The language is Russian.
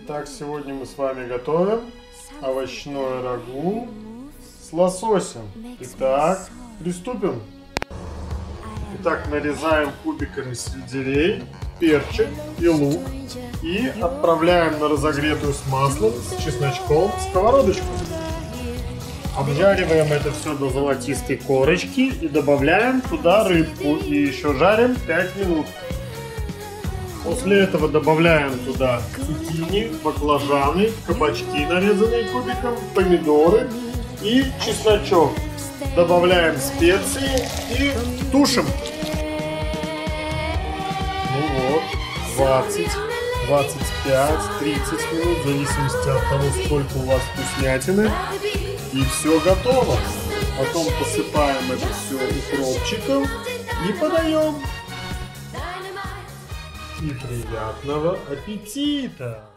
Итак, сегодня мы с вами готовим овощное рагу с лососем. Итак, приступим. Итак, нарезаем кубиками сельдерей, перчик и лук и отправляем на разогретую с маслом, с чесночком сковородочку. Обжариваем это все до золотистой корочки и добавляем туда рыбку и еще жарим 5 минут. После этого добавляем туда цукини, баклажаны, кабачки, нарезанные кубиком, помидоры и чесночок. Добавляем специи и тушим. Ну вот, 20, 25, 30 минут, в зависимости от того, сколько у вас вкуснятины. И все готово. Потом посыпаем это все укропчиком и подаем. И приятного аппетита!